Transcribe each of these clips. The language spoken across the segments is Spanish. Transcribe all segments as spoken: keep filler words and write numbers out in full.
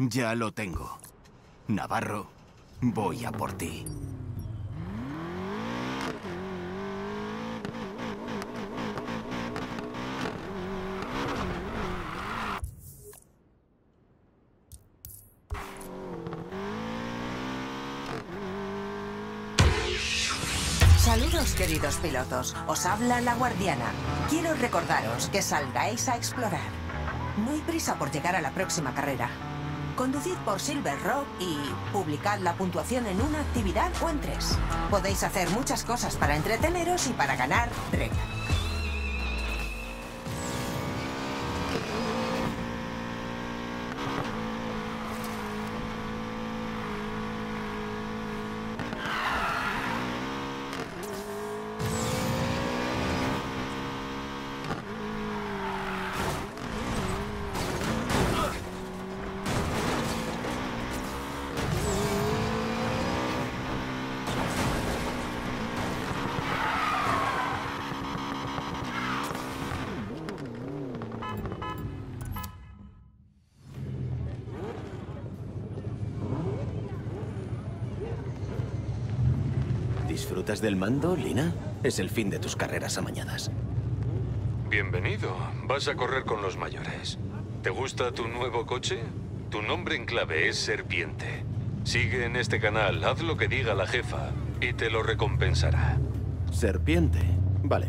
Ya lo tengo. Navarro, voy a por ti. Saludos, queridos pilotos. Os habla la guardiana. Quiero recordaros que salgáis a explorar. No hay prisa por llegar a la próxima carrera. Conducid por Silver Rock y publicad la puntuación en una actividad o en tres. Podéis hacer muchas cosas para entreteneros y para ganar renta. ¿Disfrutas del mando, Lina? Es el fin de tus carreras amañadas. Bienvenido. Vas a correr con los mayores. ¿Te gusta tu nuevo coche? Tu nombre en clave es Serpiente. Sigue en este canal, haz lo que diga la jefa y te lo recompensará. Serpiente. Vale.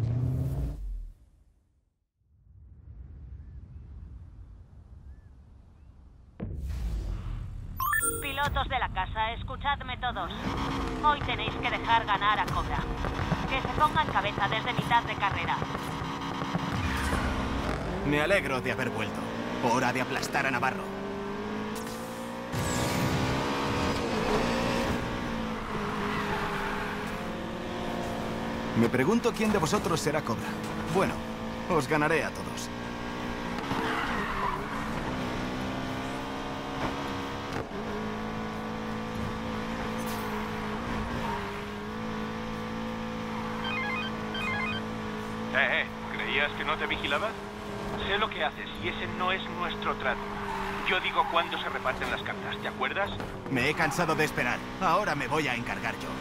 Pilotos de la casa, escuchadme todos. Hoy tenéis que dejar ganar a Cobra. Que se ponga en cabeza desde mitad de carrera. Me alegro de haber vuelto. Hora de aplastar a Navarro. Me pregunto quién de vosotros será Cobra. Bueno, os ganaré a todos. Eh, eh, ¿creías que no te vigilaba? Sé lo que haces y ese no es nuestro trato. Yo digo cuándo se reparten las cartas, ¿te acuerdas? Me he cansado de esperar. Ahora me voy a encargar yo.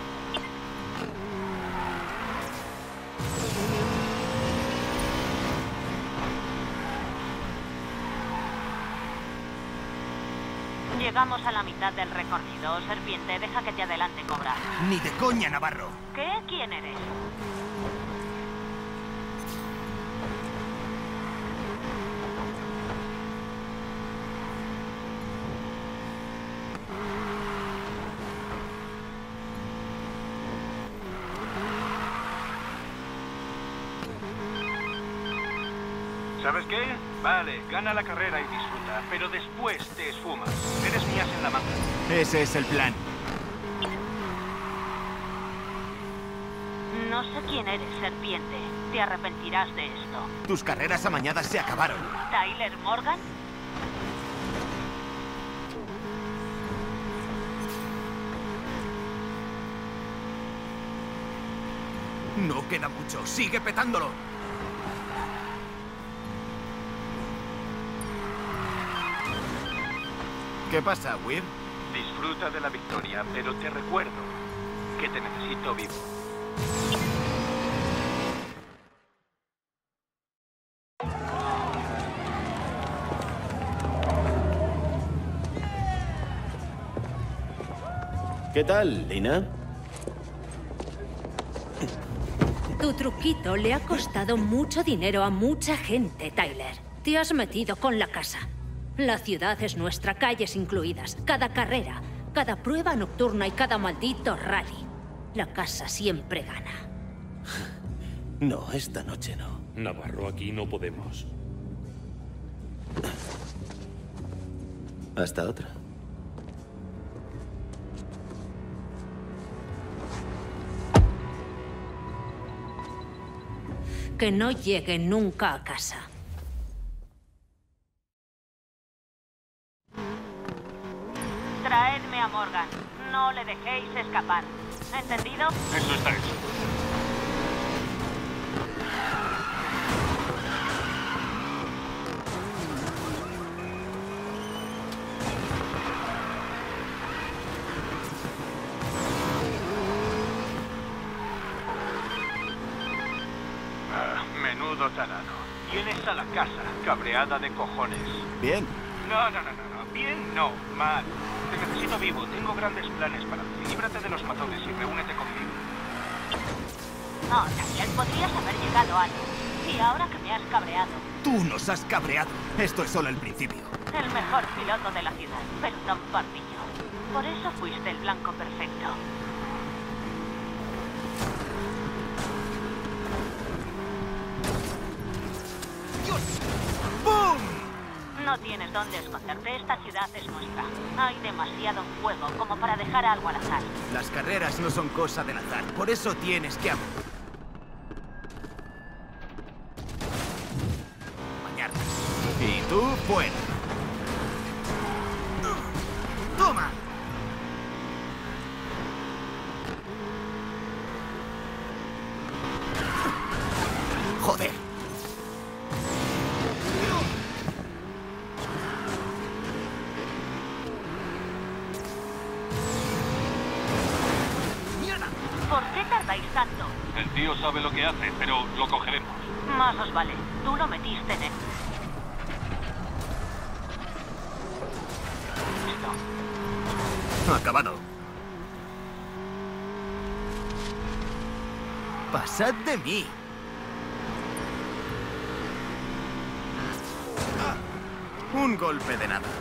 Llegamos a la mitad del recorrido. Serpiente, deja que te adelante, Cobra. Ni de coña, Navarro. ¿Qué? ¿Quién eres? ¿Sabes qué? Vale, gana la carrera y disfruta, pero después te esfumas. Eres mías en la manga. Ese es el plan. No sé quién eres, Serpiente. Te arrepentirás de esto. Tus carreras amañadas se acabaron. ¿Tyler Morgan? No queda mucho. Sigue petándolo. ¿Qué pasa, Weir? Disfruta de la victoria, pero te recuerdo que te necesito vivo. ¿Qué tal, Lina? Tu truquito le ha costado mucho dinero a mucha gente, Tyler. Te has metido con la casa. La ciudad es nuestra, calles incluidas. Cada carrera, cada prueba nocturna y cada maldito rally. La casa siempre gana. No, esta noche no. Navarro, aquí no podemos. Hasta otra. Que no llegue nunca a casa. Traedme a Morgan. No le dejéis escapar. ¿Entendido? Eso está hecho. Menudo tarado. Vienes a la casa, cabreada de cojones. Bien. No, no, no, no, no. Bien, no. Mal. Te necesito vivo. Tengo grandes planes para ti. Líbrate de los matones y reúnete conmigo. No, también podrías haber llegado antes. Y ahora que me has cabreado. Tú nos has cabreado. Esto es solo el principio. El mejor piloto de la ciudad, pero tan pardillo. Por eso fuiste el blanco perfecto. ¡Bum! No tienes dónde esconderte. Esta ciudad es nuestra. Hay demasiado fuego como para dejar algo al azar. Las carreras no son cosa del azar. Por eso tienes que... bañarlas. Y tú, fuera. ¡Toma! ¡Joder! ¡Mierda! ¿Por qué tardáis tanto? El tío sabe lo que hace, pero lo cogeremos. Más os vale. Tú lo metiste en él. Acabado. Pasad de mí. Ah, un golpe de nada.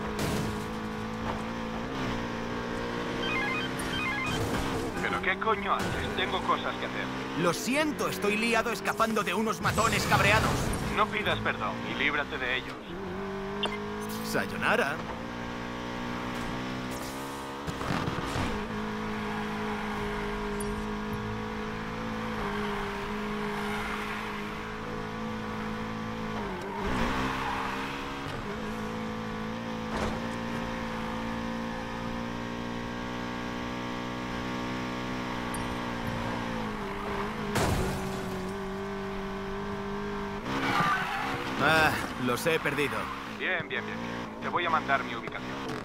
¿Pero qué coño haces? Tengo cosas que hacer. Lo siento, estoy liado escapando de unos matones cabreados. No pidas perdón y líbrate de ellos. Sayonara. Ah, los he perdido. Bien, bien, bien, bien. Te voy a mandar mi ubicación.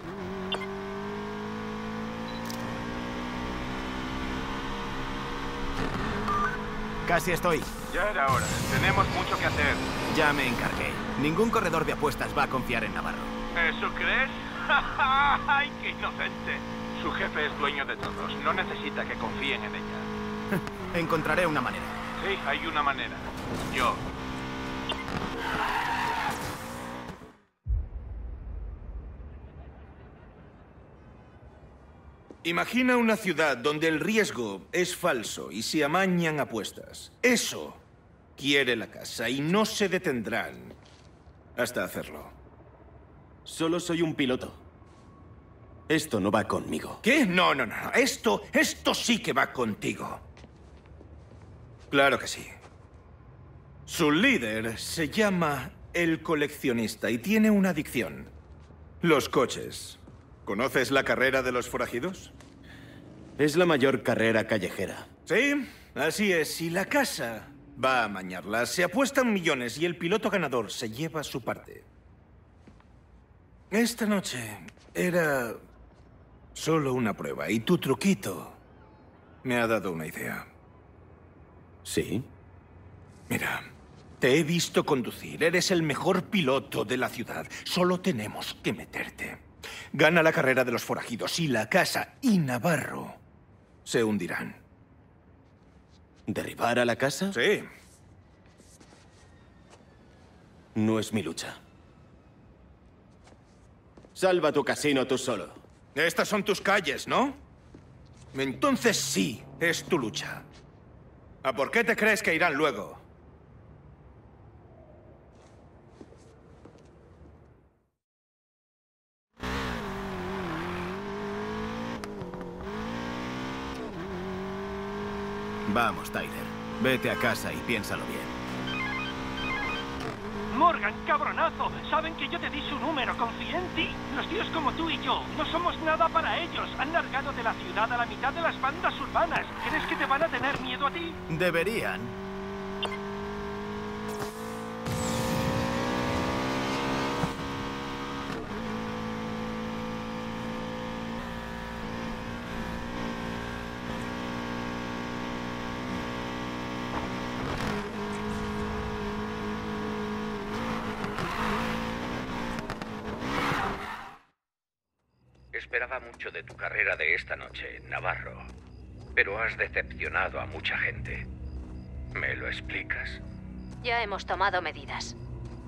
Casi estoy. Ya era hora. Tenemos mucho que hacer. Ya me encargué. Ningún corredor de apuestas va a confiar en Navarro. ¿Eso crees? ¡Ay, qué inocente! Su jefe es dueño de todos. No necesita que confíen en ella. Encontraré una manera. Sí, hay una manera. Yo. Imagina una ciudad donde el riesgo es falso y se amañan apuestas. Eso quiere la casa y no se detendrán hasta hacerlo. Solo soy un piloto. Esto no va conmigo. ¿Qué? No, no, no. Esto, esto sí que va contigo. Claro que sí. Su líder se llama El Coleccionista y tiene una adicción. Los coches. ¿Conoces la carrera de los forajidos? Es la mayor carrera callejera. Sí, así es. Y la casa va a amañarla. Se apuestan millones y el piloto ganador se lleva su parte. Esta noche era solo una prueba y tu truquito me ha dado una idea. ¿Sí? Mira, te he visto conducir. Eres el mejor piloto de la ciudad. Solo tenemos que meterte. Gana la carrera de los forajidos y la casa y Navarro se hundirán. ¿Derribar a la casa? Sí. No es mi lucha. Salva tu casino tú solo. Estas son tus calles, ¿no? Entonces sí, es tu lucha. ¿A por qué te crees que irán luego? Vamos, Tyler. Vete a casa y piénsalo bien. Morgan, cabronazo. Saben que yo te di su número. Confía en ti. Los tíos como tú y yo no somos nada para ellos. Han largado de la ciudad a la mitad de las bandas urbanas. ¿Crees que te van a tener miedo a ti? Deberían. esperaba mucho de tu carrera de esta noche, Navarro. Pero has decepcionado a mucha gente. ¿Me lo explicas? Ya hemos tomado medidas.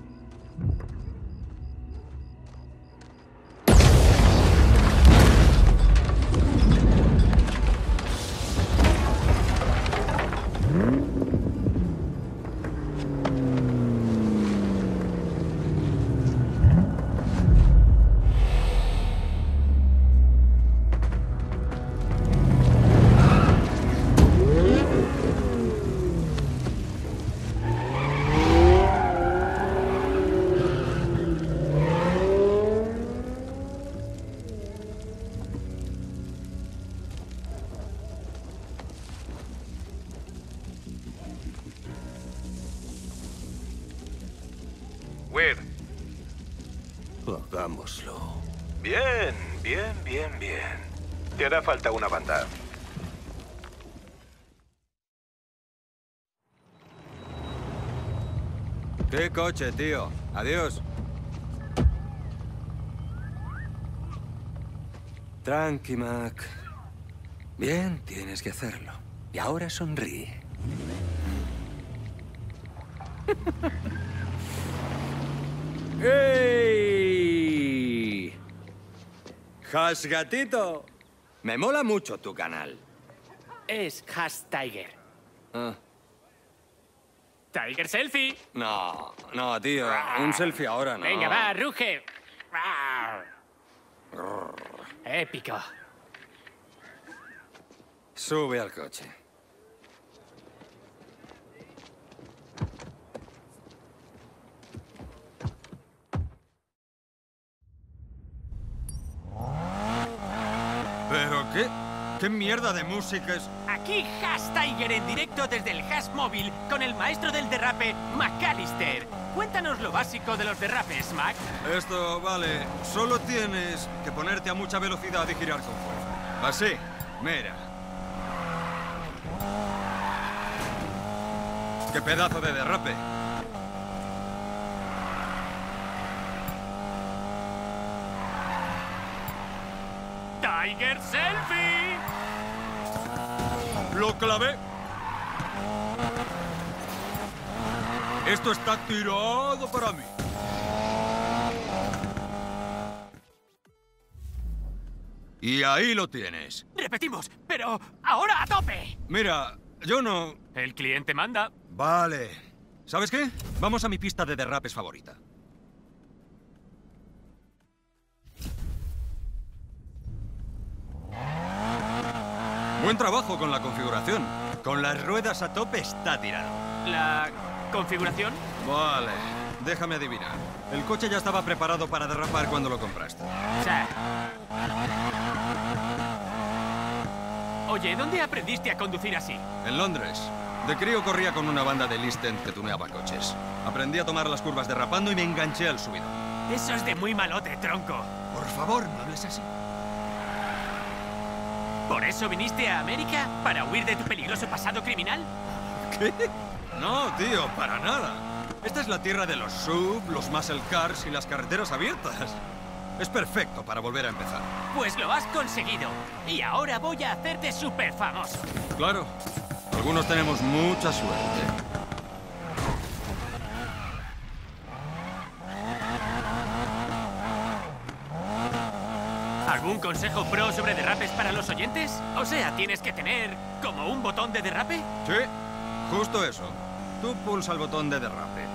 Weir. Hagámoslo. Bien, bien, bien, bien. Te hará falta una banda. ¿Qué coche, tío? Adiós. Tranqui, Mac. Bien, tienes que hacerlo. Y ahora sonríe. ¡Ey! ¡Has gatito! Me mola mucho tu canal. Es Has Tiger. Ah. Tiger Selfie. No, no, tío. Un selfie ahora no. Venga, va, ruge. Épico. Sube al coche. ¿Pero qué? ¿Qué mierda de música es? Aquí Has Tiger en directo desde el Has Móvil con el maestro del derrape, McAllister. Cuéntanos lo básico de los derrapes, Mac. Esto, vale, solo tienes que ponerte a mucha velocidad y girar con fuerza. Así, mira. ¡Qué pedazo de derrape! ¡Tiger Selfie! ¡Lo clavé! Esto está tirado para mí. Y ahí lo tienes. Repetimos, pero ahora a tope. Mira, yo no... El cliente manda. Vale. ¿Sabes qué? Vamos a mi pista de derrapes favorita. Buen trabajo con la configuración. Con las ruedas a tope está tirado. ¿La configuración? Vale, déjame adivinar. El coche ya estaba preparado para derrapar cuando lo compraste. Sí. Oye, ¿dónde aprendiste a conducir así? En Londres. De crío corría con una banda de East End que tuneaba coches. Aprendí a tomar las curvas derrapando y me enganché al subidón. Eso es de muy malote, tronco. Por favor, no hables así. ¿Por eso viniste a América? ¿Para huir de tu peligroso pasado criminal? ¿Qué? No, tío, para nada. Esta es la tierra de los sub, los muscle cars y las carreteras abiertas. Es perfecto para volver a empezar. Pues lo has conseguido. Y ahora voy a hacerte súper famoso. Claro. Algunos tenemos mucha suerte. ¿Algún consejo pro sobre derrapes para los oyentes? O sea, ¿tienes que tener como un botón de derrape? Sí, justo eso. Tú pulsa el botón de derrape.